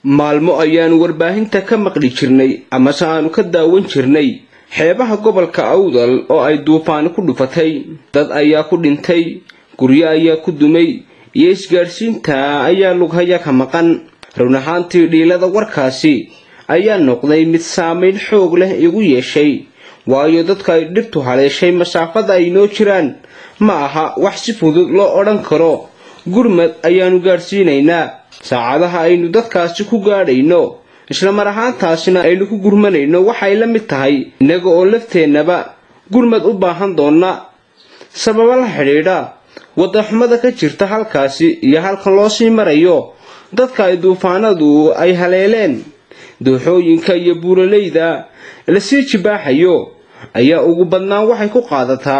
maalmo ayaan warbaahinta ka maqli jirnay ama aanu ka daawan jirnay xeebaha gobolka Awdal oo ay duufaan ku dhufatay dad ayaa ku dhintay guryo ayaa ku dumay iyo isgaarsiinta ayaa lughaya ka maqan run ahaantii dhiilada warkaasi ayaa noqday mid saameyn xoog leh igu yeeshay waayo dadka ay dhibtu haleeshay masaafada ay noo jiraan ma aha wax si fudud loo oran karo gurmad ayaanu gaarsiinaynaa saacadaha aynu dadkaasi ku gaadhayno isla mar ahaantaasina aynu ku gurmanayno waxay la mid tahay inaga oo lafteenaba gurmad u baahan doona sabab la xiriira wada xumada ka jirta halkaasi iyo halka loo sii marayo dadka ay duufaanadu ay haleeleen dooxooyinka iyo buuraleyda la sii jibaaxayo ayaa ugu badnaan waxay ku qaadataa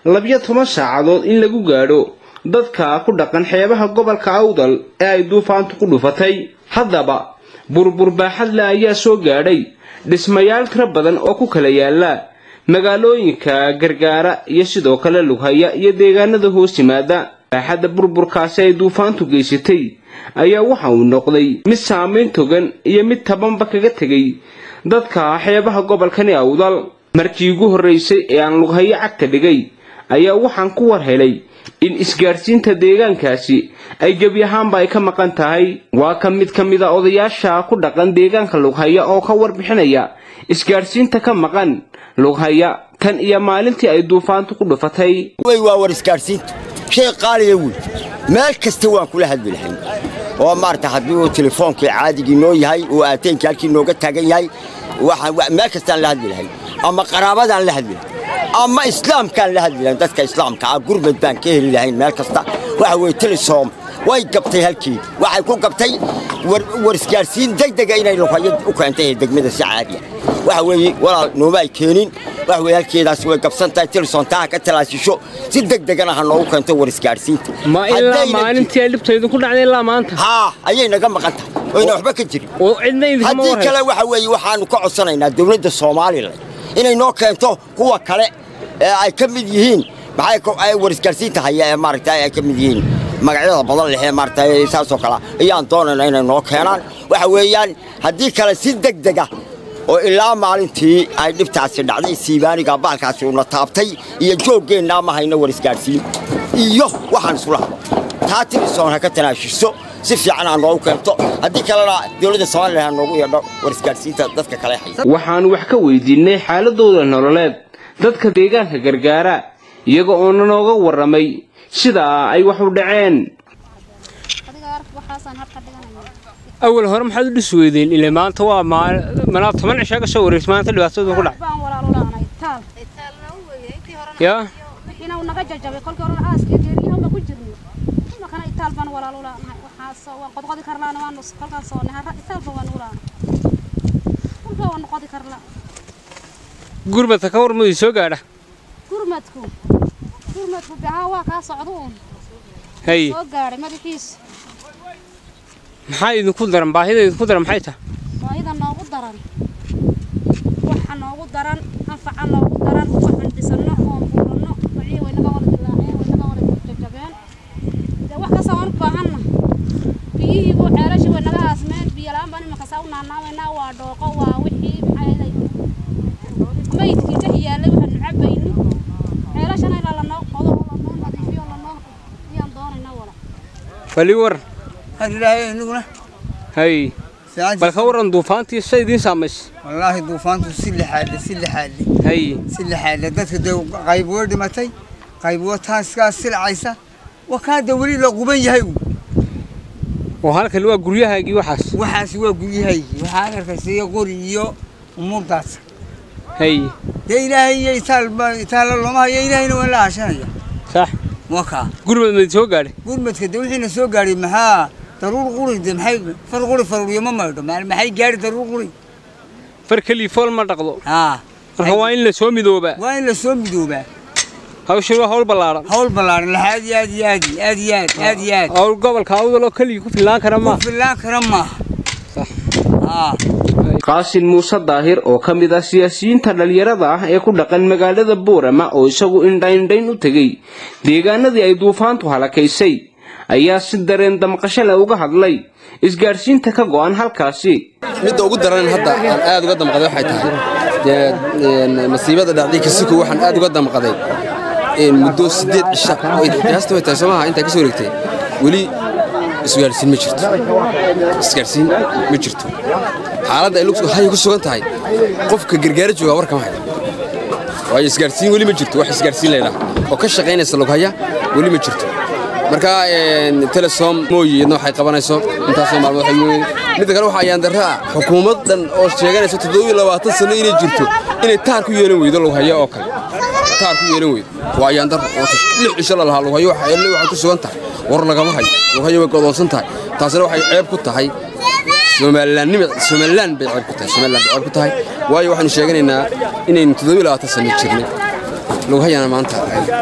12 saacadood in lagu gaadho dadka ku dhaqan xeebaha gobolka Awdal ee ay duufaantu ku dhufatay haddaba burbur baaxad la ayaa soo gaadhay dhismayaal tiro badan oo ku kala yaala magaalooyinka Gargaara iyo sidoo kale Lughaya iyo deegaanada hoos yimaada baaxadda burburkaasi ay duufaantu geysatay ayaa waxa uu noqday mid saameyn togan iyo mid tabanba kaga tagay dadka xeebaha gobolkani Awdal markii ugu horeysay ee aan Lughaya cagta dhigay ayaa waxaan ku war helay in isgaarsiinta deegaankaasi ay gabi ahaanba ay ka maqan tahay waa ka mid odayaasha ku dhaqan deegaanka Lughaya oo ka warbixinaya isgaarsiinta ka maqan Lughaya tan iyo maalintii ay duufaantu ku dhufatay way waa war isgaarsiinta shay qaaliye weey meel kasta waan kula hadli lahayn oo maarta hadii uu telefoonka caadiga noo yahay oo aateenka halkii nooga taagan yahay waxa meel kasta la hadli lahayn ama qaraabadaan la hadli ama islaamkaan la hadli dadka islaamka gurmad baan ka heli lahayn meel kasta waxa way telesom way gabtay halkii waxay ku gabtay war isgaarsiin degdeg inay Lughaya u keentay degmada si caadi waxa way walaal noomay keenin waxa way halkeedaas way gabsantay telesom taa ka talaashisho si degdegana ha noogu keento war isgaarsiinta ma ilaa maalintii dhibtaydu ku dhacday ilaa maanta ayay naga maqantay wayna waxba ka jirin oo cidna idin ma waxa kale waxa way waxaanu ka codsanaynaa dawladda Soomaaliland inay noo keento kuwa kale ay ka mid yihiin maxay ay war isgaarsiinta hay'ad maartay ay ka mid yihiin magacyada badan leh maartay saasoo kala ayaan doonaynaa inay noo keenaan waxa weeyaan hadii kale si degdeg ah oo ilaa maalintii ay dhibtaasi dhacday siibaaniga baalkaasi uu taabtay iyo jooggeena ma hayna war isgaarsiin iyo waxaan isula taati soo ka tanaashiso si fiican aan loo keento hadii kale dawladda Soomaaliland noogu yeedho war isgaarsiinta dadka kale haysa waxaan wax ka weydiinay xaaladooda nololeed dadka deegaanka Gargaara iyaga oo nooga waramay sida ay wax u dhaceen أول هرم حد السويدين اللي ما أنت وا ما 8 عشاء كسوريس ما أنت اللي بتسوي كله يا هنا ونقجج جبي كل كورن عاس كجري هم بكجري ما كان إيطال بان ولا لولا حاس وقد قد كرلان وانوس كل كان صون هذا إيطال بان ولا كل كان قد كرلان قربتك أور مودي سو قاعدة قربتكم بعوا كاسعدون هاي سو قاعدة ما بيكيس maxay idin ku daran baahida idin ku daran maxay tahay baahida noogu daran waxa noogu daran anfaca noogu daran waxaan dhisano oo buurno wixii waynaga wada dilaaceen waynaga wada jajabeen wax ka soo baahana biyihii oo ceelasha waynaga asmeen biyo laan baan imaka saa u naanaawayna waa dhooqo waa wixii maxay maydkii tahiyaale waxaan cabayni ceelashana ilaa la noo qodo oo la noo nadiifiyo la noo yaan doonayna wala fali war هاي نقولنا هاي بالخورن دوفانتي سيدين سامس والله دوفانتو سل حالي هاي سل حالي دتك دو قيب ورد متى قيب وتاس كاسل عيسى وكان دوري لقبن يهي وهلك اللي هو غريهاغي waxaas waa guriyahaygi waxaan arkay qoriyo umurtaas hay ilaahay taal lama ilaahayna wala ashanaya صح waka gurmad ma soo gaaray gurmadka dawladna soo gaaray maxaa daruur qurida maxay farquri ma maadho maxay gaari daruur quri farkali fool ma dhaqdo waa in la soo midooba hawshu waa hawl balaaran la aad hawl gobolka Awdal oo kaliya ku filaan kara ma صح Qaasin Muuse Daahir oo kamid ah siyaasiyiinta dhalinyarada ah ee ku dhaqan magaalada Boorama oo isagu indhayn u tagay deegaanadii ay duufaantu halakaysay ayaa si dareen damqasho leh uga hadlay isgaarsiinta ka go'an halkaasi. midda ugu daran hadda aan aad uga damqaday waxay tahay masiibada dhacday Kisuku waxaan aad uga damqaday muddo 8 cisho oo qiyaasta way tahay Soomaaliya inta ka soo wareegtay wali isgaarsiin ma jirto xaaladda ay lugtu hay ku sugan tahay qofka gargaar jooga warka ma hayo way isgaarsiin wali ma jirto wax isgaarsiin leeyahay oo ka shaqeynaysa lug haya wali ma jirto marka telesom mooyidna waxay qabanayso intaas maalmo waxay mid kale waxa ayaan daraa xukuumadan oo sheeganaysa 27 sano inay jirto inay taar ku yeelan weydo lug haya oo kale taar ku yeelan weydo waa ayaan dar oo 6 cisho la lahaa lug haya waxa ku sugan tahay war laga ma hayo lug haya way go'doonsan tahay taasina waxay ceeb ku tahay Somaliland bay ceeb ku tahay waayo waxaanu sheeganaynaa inay 27 sano jirnay lug hayana maanta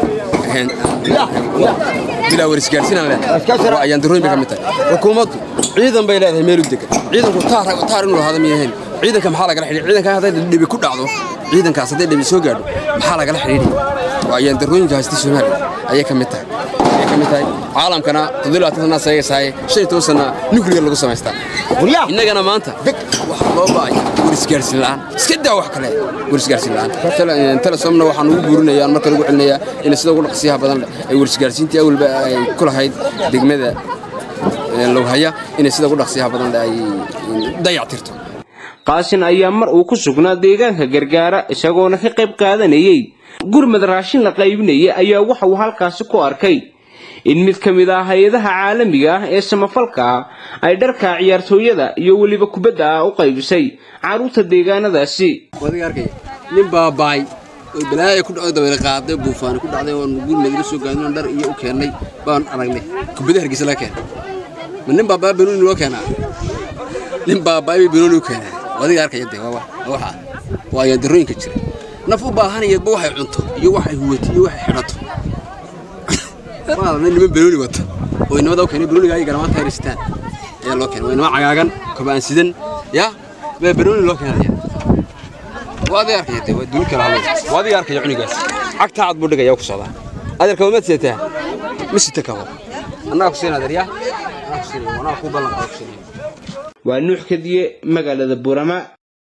bila warisgaarsiin leh waa ayaan darooyin bay kamid tahay xukuumaddu ciidan bay leedahay meel u degan ciidanku taar inuu lahaado miyeen ciidanka maxaa laga xiriir ciidanka haday dhibi ku dhacdo ciidankaas haday dhibi soo gaadho maxaa laga xiriir waa ayaan darooyinka haysta Soomaaliya ayay kamid tahay caalamkana 27 sano sayay 15 sano nuclear lagu sameystaa innagana maanta wax loo baahay warisgaarsiin la'aan iska daa wax kale warisgaarsiin la'aan telesom waxaan ugu buurinayaa marka lagu cilinayaa in sida ugu dhaqsiyaha badan ay warisgaarsiintii awalba ay ku lahayd degmada lug haya in sida ugu dhaqsiyaha badan ay dayactirto. Qaasin ayaa mar uu ku sugnaa deegaanka gargaara isagoona ka qayb qaadanayay gurmad raashin la qaybinayay ayaa waxa uu halkaas ku arkay in mid kamid ah hay'adaha caalamiga ah ee samafalka ay dharka ciyaartooyada iyo waliba kubadda u qaybisay caruurta deegaanadaasi. wadiga arkay nin baabay oo balaayo ku dhacay dabeel qaaday buufaan ku dhacday oo gurmad la soo gaadin dhar iyo u keenay baan aragnay kubadda Hargeysa la keenay nin baabay banooni loo keenay nin baabay banooni u keenay wadiga arkay waxa waa ay darooyinka jira naf u baahanayay waxay cunto iyo waxay huwato iyo waxay xirato والله إني من بلوني وات وإنما ذاك إني بلوني جاي جرامات هيرستان يا لوكين وإنما عجاجن كمان سيدن يا ما بلوني لوكين هذا وهذا يركي تبغى دول كلام وهذا يركي يعني جالس عكت عاد بدك يا وكسالة هذا الكلمات سيتها مش تكلم أنا أقصين هذا يا أنا أقصين وأنا أخو بالله أقصين ونوح كذي مقالة البرماء